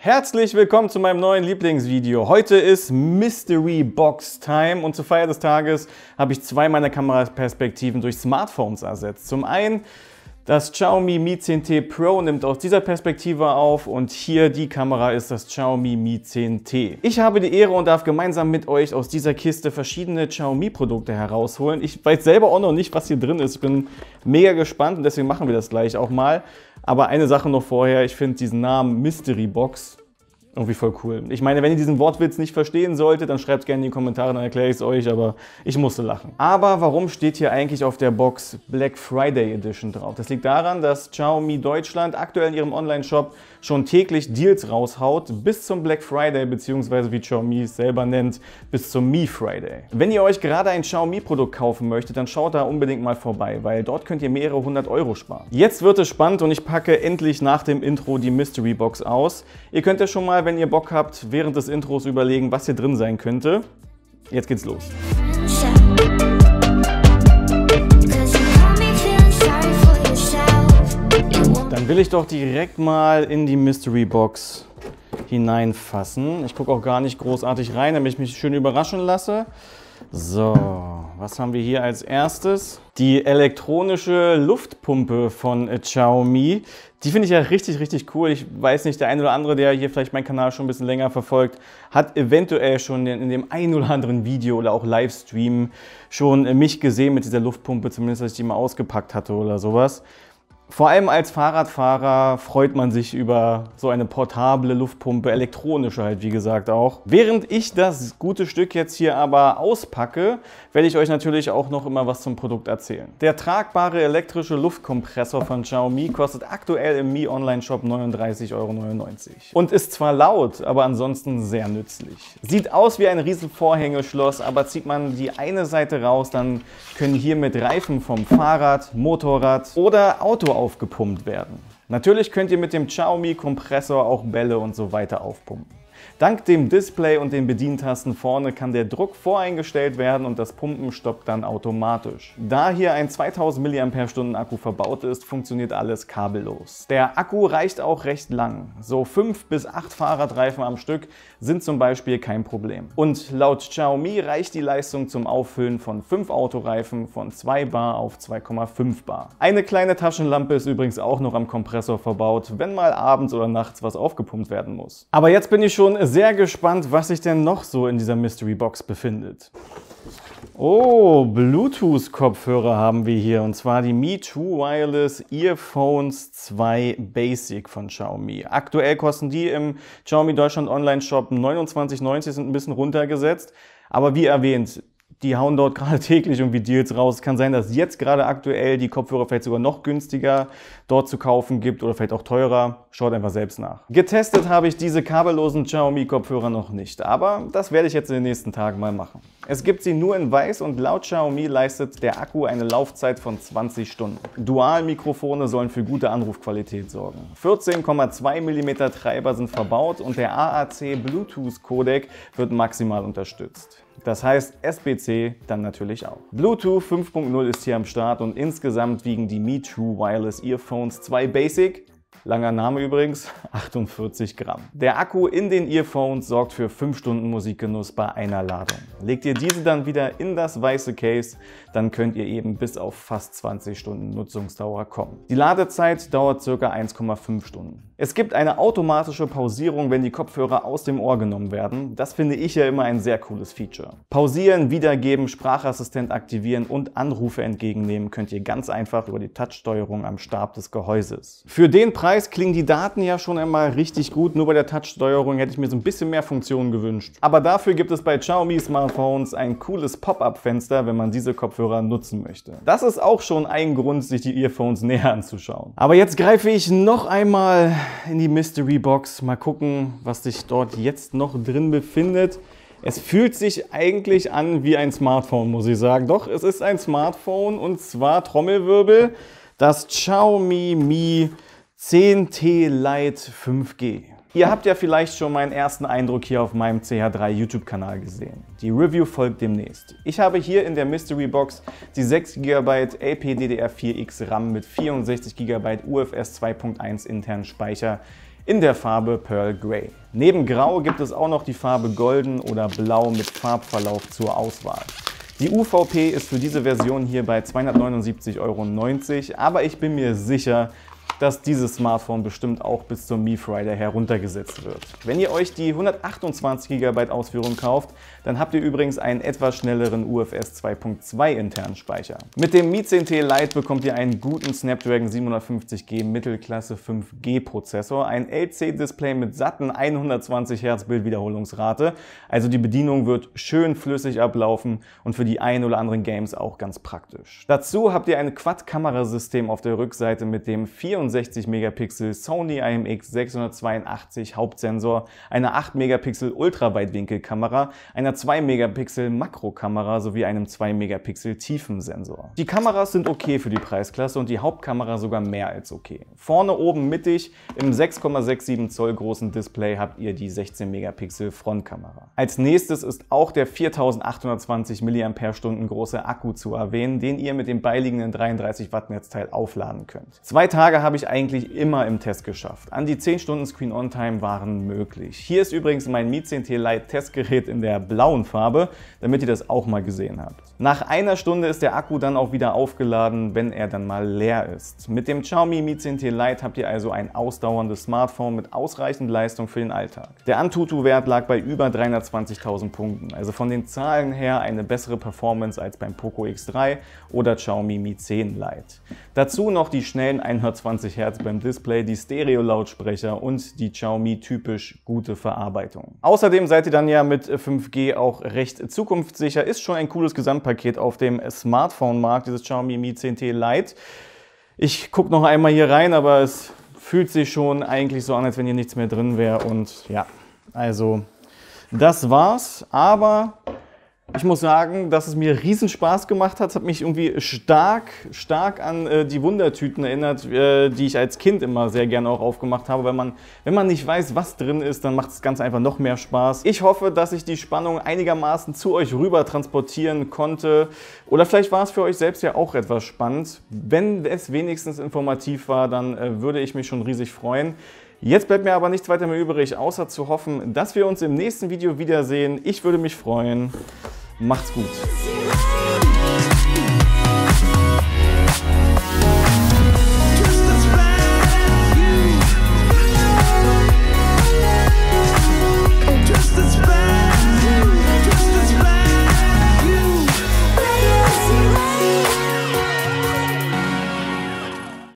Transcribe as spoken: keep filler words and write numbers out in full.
Herzlich willkommen zu meinem neuen Lieblingsvideo. Heute ist Mystery Box Time und zur Feier des Tages habe ich zwei meiner Kameraperspektiven durch Smartphones ersetzt. Zum einen das Xiaomi Mi zehn T Pro nimmt aus dieser Perspektive auf und hier die Kamera ist das Xiaomi Mi zehn T. Ich habe die Ehre und darf gemeinsam mit euch aus dieser Kiste verschiedene Xiaomi-Produkte herausholen. Ich weiß selber auch noch nicht, was hier drin ist. Ich bin mega gespannt und deswegen machen wir das gleich auch mal. Aber eine Sache noch vorher, ich finde diesen Namen Mystery Box irgendwie voll cool. Ich meine, wenn ihr diesen Wortwitz nicht verstehen solltet, dann schreibt es gerne in die Kommentare, dann erkläre ich es euch, aber ich musste lachen. Aber warum steht hier eigentlich auf der Box Black Friday Edition drauf? Das liegt daran, dass Xiaomi Deutschland aktuell in ihrem Online-Shop schon täglich Deals raushaut, bis zum Black Friday, beziehungsweise wie Xiaomi es selber nennt, bis zum Mi Friday. Wenn ihr euch gerade ein Xiaomi-Produkt kaufen möchtet, dann schaut da unbedingt mal vorbei, weil dort könnt ihr mehrere hundert Euro sparen. Jetzt wird es spannend und ich packe endlich nach dem Intro die Mystery Box aus. Ihr könnt ja schon mal, wenn ihr Bock habt, während des Intros überlegen, was hier drin sein könnte. Jetzt geht's los. Dann will ich doch direkt mal in die Mystery Box hineinfassen. Ich gucke auch gar nicht großartig rein, damit ich mich schön überraschen lasse. So, was haben wir hier als erstes? Die elektronische Luftpumpe von Xiaomi. Die finde ich ja richtig, richtig cool. Ich weiß nicht, der eine oder andere, der hier vielleicht meinen Kanal schon ein bisschen länger verfolgt, hat eventuell schon in dem einen oder anderen Video oder auch Livestream schon mich gesehen mit dieser Luftpumpe, zumindest als ich die mal ausgepackt hatte oder sowas. Vor allem als Fahrradfahrer freut man sich über so eine portable Luftpumpe, elektronische halt wie gesagt auch. Während ich das gute Stück jetzt hier aber auspacke, werde ich euch natürlich auch noch immer was zum Produkt erzählen. Der tragbare elektrische Luftkompressor von Xiaomi kostet aktuell im Mi Online Shop neununddreißig Euro neunundneunzig und ist zwar laut, aber ansonsten sehr nützlich. Sieht aus wie ein riesen Vorhängeschloss, aber zieht man die eine Seite raus, dann können hier mit Reifen vom Fahrrad, Motorrad oder Auto aufgepumpt werden. Natürlich könnt ihr mit dem Xiaomi Kompressor auch Bälle und so weiter aufpumpen. Dank dem Display und den Bedientasten vorne kann der Druck voreingestellt werden und das Pumpen stoppt dann automatisch. Da hier ein zweitausend Milliampere-Stunden Akku verbaut ist, funktioniert alles kabellos. Der Akku reicht auch recht lang. So fünf bis acht Fahrradreifen am Stück sind zum Beispiel kein Problem. Und laut Xiaomi reicht die Leistung zum Auffüllen von fünf Autoreifen von zwei Bar auf zwei Komma fünf Bar. Eine kleine Taschenlampe ist übrigens auch noch am Kompressor verbaut, wenn mal abends oder nachts was aufgepumpt werden muss. Aber jetzt bin ich schon sehr gespannt, was sich denn noch so in dieser Mystery Box befindet. Oh, Bluetooth-Kopfhörer haben wir hier und zwar die Mi True Wireless Earphones zwei Basic von Xiaomi. Aktuell kosten die im Xiaomi Deutschland Online Shop neunundzwanzig neunzig, sind ein bisschen runtergesetzt, aber wie erwähnt, die hauen dort gerade täglich irgendwie Deals raus. Es kann sein, dass jetzt gerade aktuell die Kopfhörer vielleicht sogar noch günstiger dort zu kaufen gibt oder vielleicht auch teurer. Schaut einfach selbst nach. Getestet habe ich diese kabellosen Xiaomi-Kopfhörer noch nicht, aber das werde ich jetzt in den nächsten Tagen mal machen. Es gibt sie nur in weiß und laut Xiaomi leistet der Akku eine Laufzeit von zwanzig Stunden. Dual-Mikrofone sollen für gute Anrufqualität sorgen. vierzehn Komma zwei Millimeter Treiber sind verbaut und der A A C Bluetooth-Codec wird maximal unterstützt. Das heißt S B C dann natürlich auch. Bluetooth fünf Punkt null ist hier am Start und insgesamt wiegen die Mi True Wireless Earphones zwei Basic, langer Name übrigens, achtundvierzig Gramm. Der Akku in den Earphones sorgt für fünf Stunden Musikgenuss bei einer Ladung. Legt ihr diese dann wieder in das weiße Case, dann könnt ihr eben bis auf fast zwanzig Stunden Nutzungsdauer kommen. Die Ladezeit dauert ca. eins Komma fünf Stunden. Es gibt eine automatische Pausierung, wenn die Kopfhörer aus dem Ohr genommen werden. Das finde ich ja immer ein sehr cooles Feature. Pausieren, wiedergeben, Sprachassistent aktivieren und Anrufe entgegennehmen könnt ihr ganz einfach über die Touchsteuerung am Stab des Gehäuses. Für den Preis klingen die Daten ja schon einmal richtig gut, nur bei der Touchsteuerung hätte ich mir so ein bisschen mehr Funktionen gewünscht. Aber dafür gibt es bei Xiaomi Smartphones ein cooles Pop-up-Fenster, wenn man diese Kopfhörer nutzen möchte. Das ist auch schon ein Grund, sich die Earphones näher anzuschauen. Aber jetzt greife ich noch einmal in die Mystery Box. Mal gucken, was sich dort jetzt noch drin befindet. Es fühlt sich eigentlich an wie ein Smartphone, muss ich sagen. Doch, es ist ein Smartphone und zwar Trommelwirbel, das Xiaomi Mi zehn T Lite fünf G. Ihr habt ja vielleicht schon meinen ersten Eindruck hier auf meinem C H drei YouTube-Kanal gesehen. Die Review folgt demnächst. Ich habe hier in der Mystery Box die sechs Gigabyte L P D D R vier X RAM mit vierundsechzig Gigabyte U F S zwei Punkt eins internen Speicher in der Farbe Pearl Grey. Neben Grau gibt es auch noch die Farbe Golden oder Blau mit Farbverlauf zur Auswahl. Die U V P ist für diese Version hier bei zweihundertneunundsiebzig Euro neunzig, aber ich bin mir sicher, dass dieses Smartphone bestimmt auch bis zum Mi Friday heruntergesetzt wird. Wenn ihr euch die hundertachtundzwanzig Gigabyte Ausführung kauft, dann habt ihr übrigens einen etwas schnelleren U F S zwei Punkt zwei internen Speicher. Mit dem Mi zehn T Lite bekommt ihr einen guten Snapdragon siebenhundertfünfzig G Mittelklasse fünf G Prozessor, ein L C D-Display mit satten hundertzwanzig Hertz Bildwiederholungsrate, also die Bedienung wird schön flüssig ablaufen und für die ein oder anderen Games auch ganz praktisch. Dazu habt ihr ein Quad-Kamerasystem auf der Rückseite mit dem vierundsechzig Megapixel Sony I M X sechshundertzweiundachtzig Hauptsensor, einer acht Megapixel Ultraweitwinkelkamera, einer zwei Megapixel Makrokamera sowie einem zwei Megapixel Tiefensensor. Die Kameras sind okay für die Preisklasse und die Hauptkamera sogar mehr als okay. Vorne oben mittig im sechs Komma siebenundsechzig Zoll großen Display habt ihr die sechzehn Megapixel Frontkamera. Als nächstes ist auch der viertausendachthundertzwanzig Milliampere-Stunden große Akku zu erwähnen, den ihr mit dem beiliegenden dreiunddreißig Watt Netzteil aufladen könnt. Zwei Tage habe ich eigentlich immer im Test geschafft. An die zehn Stunden Screen-On-Time waren möglich. Hier ist übrigens mein Mi zehn T Lite Testgerät in der blauen Farbe, damit ihr das auch mal gesehen habt. Nach einer Stunde ist der Akku dann auch wieder aufgeladen, wenn er dann mal leer ist. Mit dem Xiaomi Mi zehn T Lite habt ihr also ein ausdauerndes Smartphone mit ausreichend Leistung für den Alltag. Der Antutu-Wert lag bei über dreihundertzwanzigtausend Punkten, also von den Zahlen her eine bessere Performance als beim Poco X drei oder Xiaomi Mi zehn Lite. Dazu noch die schnellen hundertzwanzig Hertz beim Display, die Stereo-Lautsprecher und die Xiaomi typisch gute Verarbeitung. Außerdem seid ihr dann ja mit fünf G auch recht zukunftssicher. Ist schon ein cooles Gesamtpaket auf dem Smartphone-Markt, dieses Xiaomi Mi zehn T Lite. Ich gucke noch einmal hier rein, aber es fühlt sich schon eigentlich so an, als wenn hier nichts mehr drin wäre. Und ja, also das war's. Aber ich muss sagen, dass es mir riesen Spaß gemacht hat. Es hat mich irgendwie stark, stark an äh, die Wundertüten erinnert, äh, die ich als Kind immer sehr gerne auch aufgemacht habe. Weil man, wenn man nicht weiß, was drin ist, dann macht das Ganze einfach noch mehr Spaß. Ich hoffe, dass ich die Spannung einigermaßen zu euch rüber transportieren konnte. Oder vielleicht war es für euch selbst ja auch etwas spannend. Wenn es wenigstens informativ war, dann äh, würde ich mich schon riesig freuen. Jetzt bleibt mir aber nichts weiter mehr übrig, außer zu hoffen, dass wir uns im nächsten Video wiedersehen. Ich würde mich freuen. Macht's gut.